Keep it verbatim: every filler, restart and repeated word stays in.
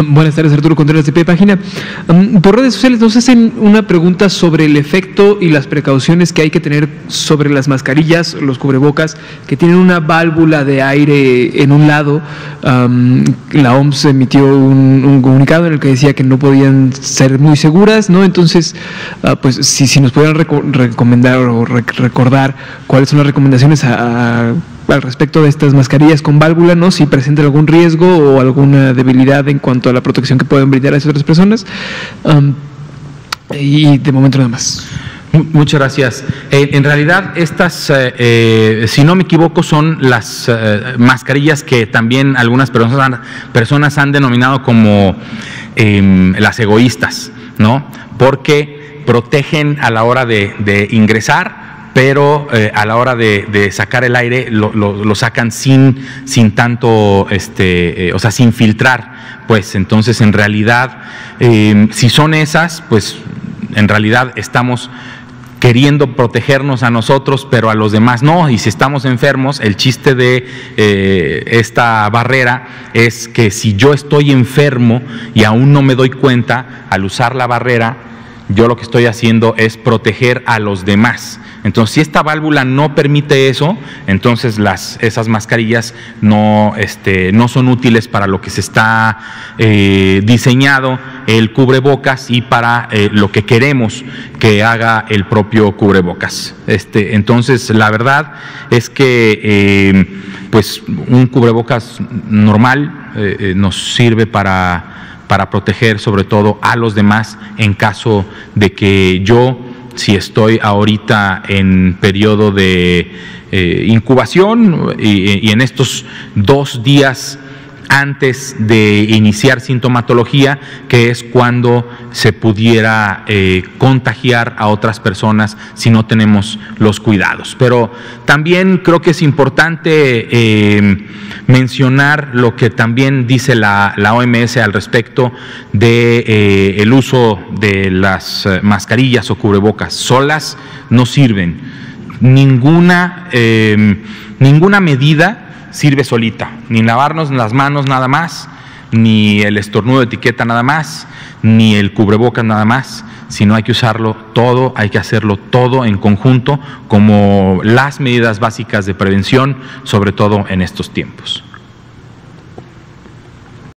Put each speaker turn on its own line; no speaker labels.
Buenas tardes, Arturo Contreras de Pie de Página. Um, por redes sociales nos hacen una pregunta sobre el efecto y las precauciones que hay que tener sobre las mascarillas, los cubrebocas, que tienen una válvula de aire en un lado. Um, la O M S emitió un, un comunicado en el que decía que no podían ser muy seguras, ¿no? Entonces, uh, pues si, si nos pudieran reco recomendar o rec recordar cuáles son las recomendaciones a, a al respecto de estas mascarillas con válvula, ¿no? Si presentan algún riesgo o alguna debilidad en cuanto a la protección que pueden brindar a esas otras personas. Um, y de momento nada más.
Muchas gracias. Eh, en realidad, estas, eh, eh, si no me equivoco, son las eh, mascarillas que también algunas personas han, personas han denominado como eh, las egoístas, ¿no? Porque protegen a la hora de, de ingresar, pero eh, a la hora de, de sacar el aire lo, lo, lo sacan sin, sin tanto, este, eh, o sea, sin filtrar, pues entonces en realidad, eh, si son esas, pues en realidad estamos queriendo protegernos a nosotros, pero a los demás no, y si estamos enfermos, el chiste de eh, esta barrera es que si yo estoy enfermo y aún no me doy cuenta, al usar la barrera, yo lo que estoy haciendo es proteger a los demás. Entonces, si esta válvula no permite eso, entonces las, esas mascarillas no, este, no son útiles para lo que se está eh, diseñado el cubrebocas y para eh, lo que queremos que haga el propio cubrebocas. Este, entonces, la verdad es que eh, pues un cubrebocas normal eh, eh, nos sirve para, para proteger sobre todo a los demás en caso de que yo, si estoy ahorita en periodo de eh, incubación y, y en estos dos días antes de iniciar sintomatología, que es cuando se pudiera eh, contagiar a otras personas si no tenemos los cuidados. Pero también creo que es importante eh, mencionar lo que también dice la, la O M S al respecto de eh, el uso de las mascarillas o cubrebocas. Solas no sirven. Ninguna, eh, ninguna medida sirve solita, ni lavarnos las manos nada más, ni el estornudo de etiqueta nada más, ni el cubrebocas nada más, sino hay que usarlo todo, hay que hacerlo todo en conjunto como las medidas básicas de prevención, sobre todo en estos tiempos.